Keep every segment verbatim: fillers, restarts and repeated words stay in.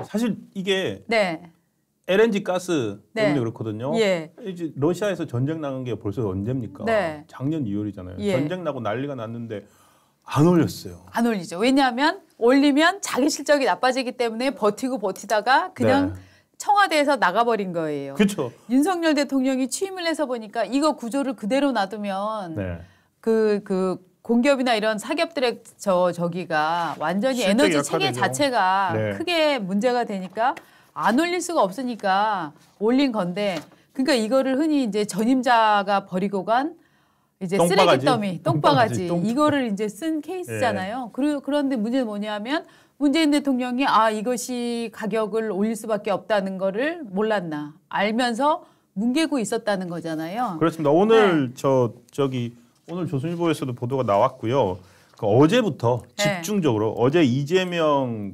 사실 이게 네. 엘엔지 가스 때문에 네. 그렇거든요. 예. 이제 러시아에서 전쟁 나간 게 벌써 언제입니까? 네. 작년 이월이잖아요. 예. 전쟁 나고 난리가 났는데 안 올렸어요. 안 올리죠. 왜냐하면 올리면 자기 실적이 나빠지기 때문에 버티고 버티다가 그냥 네. 청와대에서 나가버린 거예요. 그렇죠. 윤석열 대통령이 취임을 해서 보니까 이거 구조를 그대로 놔두면 네. 그, 그 공기업이나 이런 사기업들의 저, 저기가 완전히 실적이 에너지 체계 약화되죠. 자체가 네. 크게 문제가 되니까 안 올릴 수가 없으니까 올린 건데 그러니까 이거를 흔히 이제 전임자가 버리고 간 이제 똥바가지. 쓰레기 더미, 똥바가지 똥- 이거를 이제 쓴 케이스잖아요. 그리고 그런데 문제는 뭐냐면 문재인 대통령이 아 이것이 가격을 올릴 수밖에 없다는 거를 몰랐나 알면서 뭉개고 있었다는 거잖아요. 그렇습니다. 오늘 저 저기 오늘 조선일보에서도 보도가 나왔고요. 그 어제부터 네. 집중적으로 어제 이재명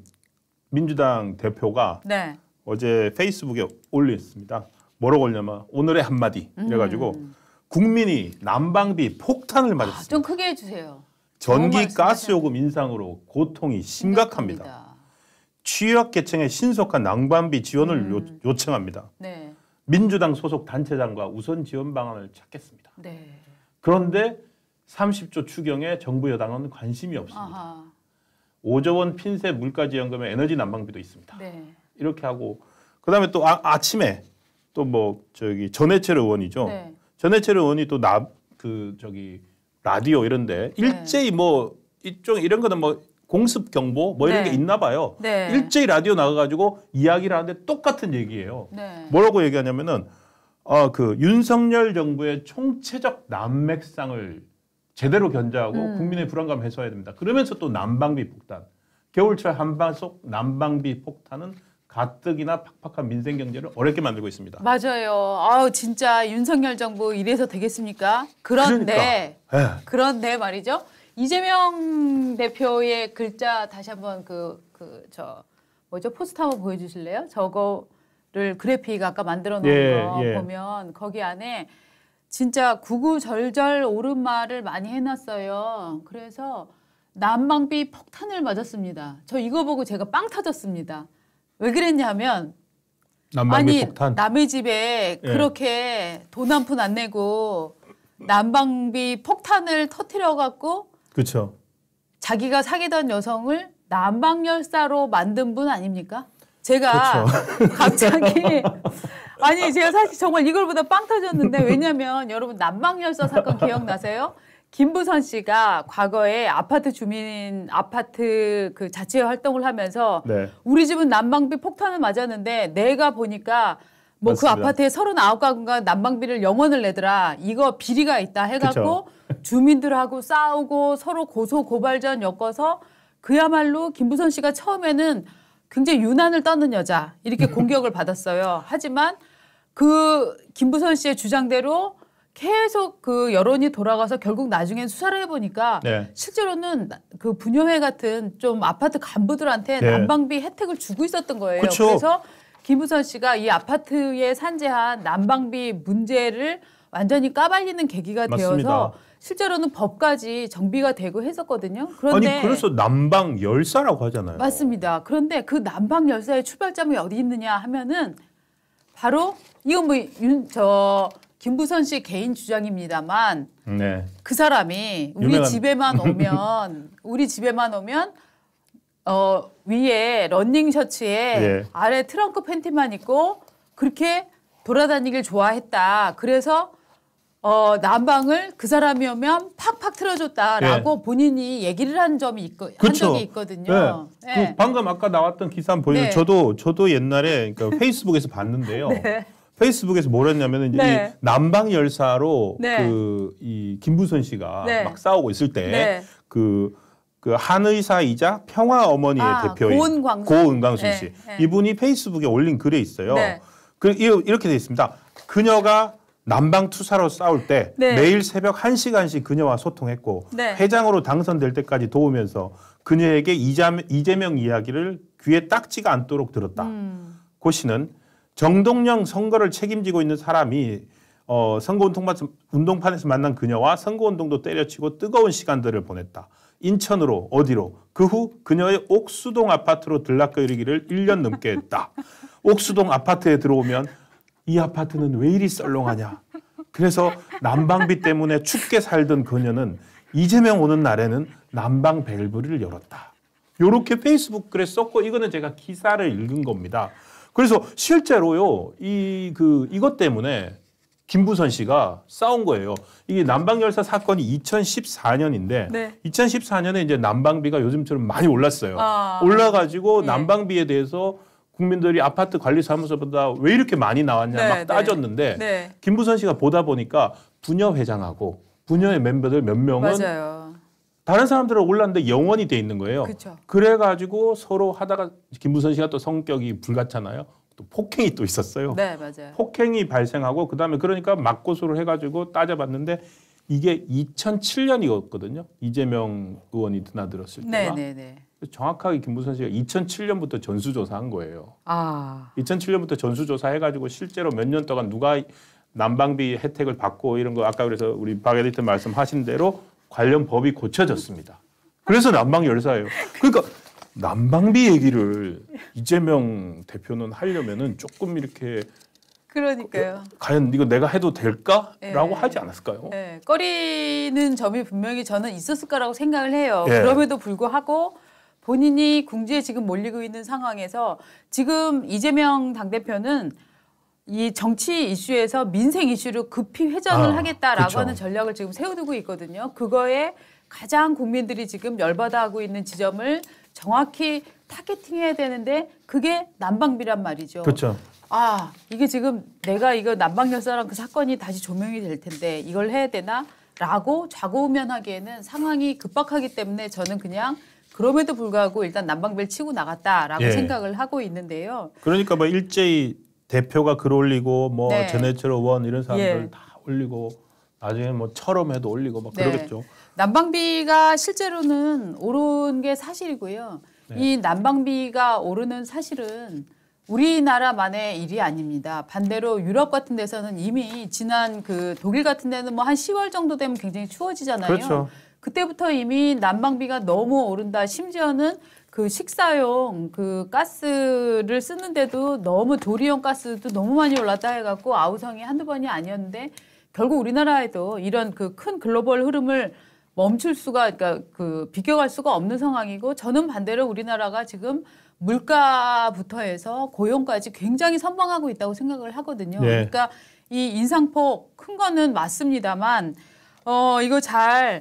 민주당 대표가 네. 어제 페이스북에 올렸습니다. 뭐라고 올냐면 오늘의 한마디 이래가지고 음. 국민이 난방비 폭탄을 아, 맞았습니다. 좀 크게 해주세요. 전기 너무 가스요금 인상으로 고통이 심각합니다. 심각합니다. 취약계층의 신속한 난방비 지원을 음. 요, 요청합니다. 네. 민주당 소속 단체장과 우선 지원 방안을 찾겠습니다. 네. 그런데 삼십조 추경에 정부 여당은 관심이 없습니다. 아하. 오조 원 핀셋 물가지원금에 에너지 난방비도 있습니다. 네. 이렇게 하고 그다음에 또 아, 아침에 또 뭐 저기 전해철 의원이죠. 네. 전해철 의원이 또 나 그 저기 라디오 이런데 일제히 뭐 이쪽 이런 거는 뭐 공습 경보 뭐 이런 네. 게 있나 봐요. 네. 일제히 라디오 나가가지고 이야기를 하는데 똑같은 얘기예요. 네. 뭐라고 얘기하냐면은 어, 그 윤석열 정부의 총체적 난맥상을 제대로 견제하고 음. 국민의 불안감 해소해야 됩니다. 그러면서 또 난방비 폭탄, 겨울철 한방 속 난방비 폭탄은 가뜩이나 팍팍한 민생 경제를 어렵게 만들고 있습니다. 맞아요. 아우 진짜 윤석열 정부 이래서 되겠습니까? 그런데 그러니까. 그런데 말이죠. 이재명 대표의 글자 다시 한번 그 그 저 뭐죠 포스터 한번 보여주실래요? 저거를 그래픽 아까 만들어 놓은 예, 거 예. 보면 거기 안에 진짜 구구절절 옳은 말을 많이 해놨어요. 그래서 난방비 폭탄을 맞았습니다. 저 이거 보고 제가 빵 터졌습니다. 왜 그랬냐면 난방비 아니 폭탄. 남의 집에 예. 그렇게 돈 한 푼 안 내고 난방비 폭탄을 터뜨려 갖고 그렇죠. 자기가 사귀던 여성을 난방열사로 만든 분 아닙니까? 제가 그렇죠. 갑자기 아니 제가 사실 정말 이걸 보다 빵 터졌는데 왜냐면 여러분 난방열사 사건 기억나세요? 김부선 씨가 과거에 아파트 주민 아파트 그 자체 활동을 하면서 네. 우리 집은 난방비 폭탄을 맞았는데 내가 보니까 뭐 그 맞습니다. 아파트에 서른아홉 가구가 난방비를 영원을 내더라. 이거 비리가 있다 해갖고 주민들하고 싸우고 서로 고소 고발전 엮어서 그야말로 김부선 씨가 처음에는 굉장히 유난을 떠는 여자 이렇게 공격을 받았어요. 하지만 그 김부선 씨의 주장대로 계속 그 여론이 돌아가서 결국 나중엔 수사를 해보니까 네. 실제로는 그 분여회 같은 좀 아파트 간부들한테 네. 난방비 혜택을 주고 있었던 거예요. 그쵸. 그래서 김부선 씨가 이 아파트에 산재한 난방비 문제를 완전히 까발리는 계기가 맞습니다. 되어서 실제로는 법까지 정비가 되고 했었거든요. 그런데 아니 그래서 난방 열사라고 하잖아요. 맞습니다. 그런데 그 난방 열사의 출발점이 어디 있느냐 하면은 바로 이건 뭐윤저 김부선 씨 개인 주장입니다만 네. 그 사람이 우리 유명한- 집에만 오면 우리 집에만 오면 어 위에 러닝 셔츠에 예. 아래 트렁크 팬티만 입고 그렇게 돌아다니길 좋아했다. 그래서 어 난방을 그 사람이 오면 팍팍 틀어줬다라고 본인이 얘기를 한 점이 있고 한 그렇죠. 적이 있거든요. 네. 네. 그 방금 아까 나왔던 기사 한번 보여요. 네. 저도 저도 옛날에 그러니까 페이스북에서 봤는데요. 페이스북에서 뭘 했냐면은 이제 네. 이 난방 열사로 네. 그 이 김부선 씨가 네. 막 싸우고 있을 네. 때 그 그 한의사이자 평화 어머니의 아, 대표인 고은광수. 고은광수 네, 씨 네. 이분이 페이스북에 올린 글에 있어요. 네. 그 이- 이렇게 돼 있습니다. 그녀가 난방 투사로 싸울 때 네. 매일 새벽 한 시간씩 그녀와 소통했고 네. 회장으로 당선될 때까지 도우면서 그녀에게 이자- 이재명 이야기를 귀에 딱지가 않도록 들었다. 음. 고 씨는 정동영 선거를 책임지고 있는 사람이 어, 선거운동판, 운동판에서 만난 그녀와 선거운동도 때려치고 뜨거운 시간들을 보냈다. 인천으로 어디로 그 후 그녀의 옥수동 아파트로 들락거리기를 일 년 넘게 했다. 옥수동 아파트에 들어오면 이 아파트는 왜 이리 썰렁하냐. 그래서 난방비 때문에 춥게 살던 그녀는 이재명 오는 날에는 난방 밸브를 열었다. 요렇게 페이스북 글에 썼고 이거는 제가 기사를 읽은 겁니다. 그래서 실제로요. 이 그 이것 때문에 김부선 씨가 싸운 거예요. 이게 난방열사 사건이 이천십사 년인데 네. 이천십사 년에 이제 난방비가 요즘처럼 많이 올랐어요. 아. 올라가지고 예. 난방비에 대해서 국민들이 아파트 관리사무소보다 왜 이렇게 많이 나왔냐 네, 막 따졌는데 네. 네. 김부선 씨가 보다 보니까 부녀 회장하고 부녀의 멤버들 몇 명은 맞아요. 다른 사람들은 올랐는데 영원이 돼 있는 거예요. 그쵸. 그래가지고 서로 하다가 김부선 씨가 또 성격이 불같잖아요. 또 폭행이 또 있었어요. 네, 맞아요. 폭행이 발생하고 그다음에 그러니까 맞고소를 해가지고 따져봤는데 이게 이천칠 년이었거든요. 이재명 의원이 드나들었을 때가. 네, 네, 네. 정확하게 김부선 씨가 이천칠 년부터 전수조사한 거예요. 아. 이천칠 년부터 전수조사해가지고 실제로 몇 년 동안 누가 난방비 혜택을 받고 이런 거 아까 그래서 우리 박 에디터 말씀하신 대로 관련 법이 고쳐졌습니다. 그래서 난방열사예요. 그러니까 난방비 얘기를 이재명 대표는 하려면은 조금 이렇게 그러니까요. 과연 이거 내가 해도 될까라고 네. 하지 않았을까요? 네, 꺼리는 점이 분명히 저는 있었을 거라고 생각을 해요. 예. 그럼에도 불구하고 본인이 궁지에 지금 몰리고 있는 상황에서 지금 이재명 당대표는 이 정치 이슈에서 민생 이슈로 급히 회전을 아, 하겠다라고 그쵸. 하는 전략을 지금 세워두고 있거든요. 그거에 가장 국민들이 지금 열받아하고 있는 지점을 정확히 타겟팅해야 되는데 그게 난방비란 말이죠. 그렇죠. 아, 이게 지금 내가 이거 난방열사랑 그 사건이 다시 조명이 될 텐데 이걸 해야 되나? 라고 좌고우면하기에는 상황이 급박하기 때문에 저는 그냥 그럼에도 불구하고 일단 난방비를 치고 나갔다라고 예. 생각을 하고 있는데요. 그러니까 뭐 일제히 대표가 글 올리고 뭐 네. 전해철 의원 이런 사람들 예. 다 올리고 나중에 뭐 철험해도 올리고 막 네. 그러겠죠. 난방비가 실제로는 오른 게 사실이고요. 네. 이 난방비가 오르는 사실은 우리나라만의 일이 아닙니다. 반대로 유럽 같은 데서는 이미 지난 그 독일 같은 데는 뭐 한 시월 정도 되면 굉장히 추워지잖아요. 그렇죠. 그때부터 이미 난방비가 너무 오른다. 심지어는 그 식사용 그 가스를 쓰는데도 너무 조리용 가스도 너무 많이 올랐다 해갖고 아우성이 한두 번이 아니었는데 결국 우리나라에도 이런 그 큰 글로벌 흐름을 멈출 수가 그러니까 그 비껴갈 수가 없는 상황이고 저는 반대로 우리나라가 지금 물가부터 해서 고용까지 굉장히 선방하고 있다고 생각을 하거든요. 네. 그러니까 이 인상폭 큰 거는 맞습니다만 어 이거 잘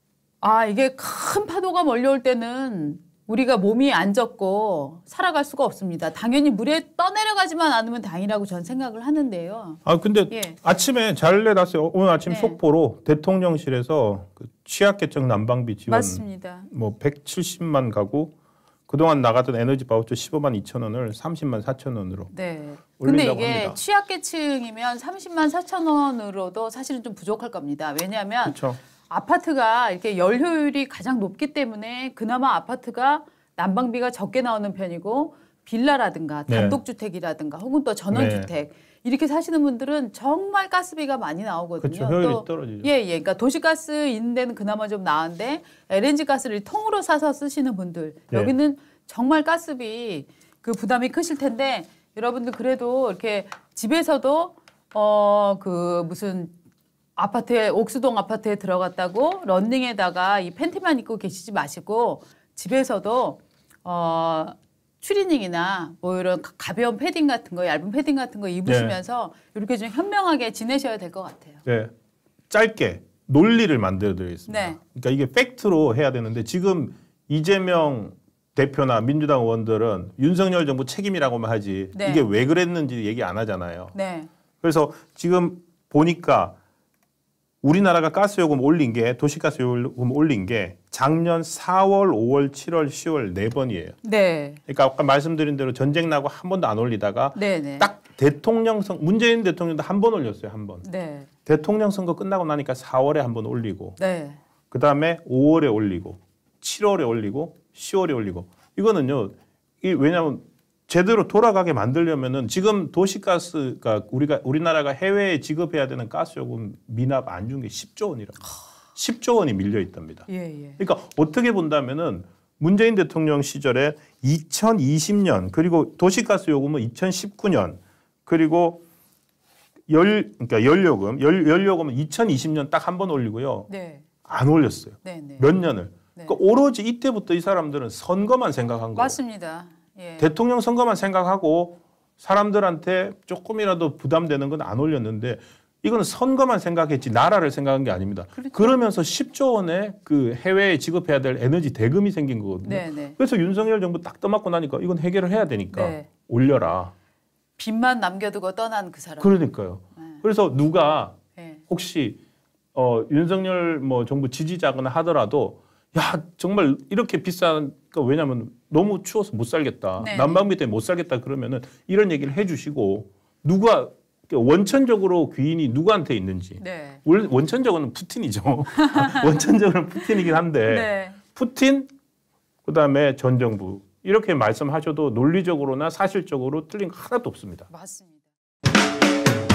아 이게 큰 파도가 몰려올 때는 우리가 몸이 안 젖고 살아갈 수가 없습니다. 당연히 물에 떠내려가지만 않으면 다행이라고 저는 생각을 하는데요. 아 근데 예. 아침에 잘 내놨어요. 오늘 아침 네. 속보로 대통령실에서 그 취약계층 난방비 지원 맞습니다. 뭐 백칠십만 가구 그동안 나갔던 에너지 바우처 십오만 이천 원을 삼십만 사천 원으로 네. 근데 올린다고 이게 합니다. 취약계층이면 삼십만 사천 원으로도 사실은 좀 부족할 겁니다. 왜냐하면 그렇죠. 아파트가 이렇게 열 효율이 가장 높기 때문에 그나마 아파트가 난방비가 적게 나오는 편이고 빌라라든가 네. 단독주택이라든가 혹은 또 전원주택 이렇게 사시는 분들은 정말 가스비가 많이 나오거든요. 그렇죠. 효율이 또 떨어지죠. 예, 예. 그러니까 도시가스 있는 데는 그나마 좀 나은데 엘엔지 가스를 통으로 사서 쓰시는 분들 네. 여기는 정말 가스비 그 부담이 크실 텐데 여러분들 그래도 이렇게 집에서도 어 그 무슨 아파트에 옥수동 아파트에 들어갔다고 런닝에다가 이 팬티만 입고 계시지 마시고 집에서도 어 추리닝이나 뭐 이런 가- 가벼운 패딩 같은 거 얇은 패딩 같은 거 입으시면서 이렇게 좀 현명하게 지내셔야 될 것 같아요. 네. 짧게 논리를 만들어 드리겠습니다. 네. 그러니까 이게 팩트로 해야 되는데 지금 이재명 대표나 민주당 의원들은 윤석열 정부 책임이라고만 하지 네. 이게 왜 그랬는지 얘기 안 하잖아요. 네. 그래서 지금 보니까 우리나라가 가스요금 올린 게 도시가스 요금 올린 게 작년 사월, 오월, 칠월, 시월 네 번이에요. 네. 그러니까 아까 말씀드린 대로 전쟁 나고 한 번도 안 올리다가 네, 네. 딱 대통령 선 문재인 대통령도 한 번 올렸어요, 한 번. 네. 대통령 선거 끝나고 나니까 사월에 한 번 올리고 네. 그다음에 오월에 올리고 칠월에 올리고 시월에 올리고 이거는요. 이 왜냐하면 제대로 돌아가게 만들려면은 지금 도시가스가 우리가 우리나라가 해외에 지급해야 되는 가스요금 미납 안 준 게 십조 원이라고. 십조 원이 밀려 있답니다. 예, 예. 그러니까 어떻게 본다면은 문재인 대통령 시절에 이천이십 년 그리고 도시가스 요금은 이천십구 년 그리고 열 그러니까 연료금 열, 연료금은 이천이십 년 딱 한 번 올리고요. 네. 안 올렸어요. 네, 네. 몇 년을. 네. 그러니까 오로지 이때부터 이 사람들은 선거만 생각한 거예요. 맞습니다. 예. 대통령 선거만 생각하고 사람들한테 조금이라도 부담되는 건 안 올렸는데 이거는 선거만 생각했지 나라를 생각한 게 아닙니다. 그렇죠. 그러면서 십조 원의 그 해외에 지급해야 될 에너지 대금이 생긴 거거든요. 네, 네. 그래서 윤석열 정부 딱 떠맡고 나니까 이건 해결을 해야 되니까 네. 올려라. 빚만 남겨두고 떠난 그 사람. 그러니까요. 네. 그래서 누가 네. 혹시 어, 윤석열 뭐 정부 지지자거나 하더라도 야 정말 이렇게 비싼 거 왜냐하면 너무 추워서 못 살겠다. 네. 난방비 때문에 못 살겠다 그러면은 이런 얘기를 해주시고 누가 원천적으로 귀인이 누구한테 있는지 네. 원- 원천적으로는 푸틴이죠. 원천적으로는 푸틴이긴 한데 네. 푸틴 그다음에 전 정부 이렇게 말씀하셔도 논리적으로나 사실적으로 틀린 거 하나도 없습니다. 맞습니다.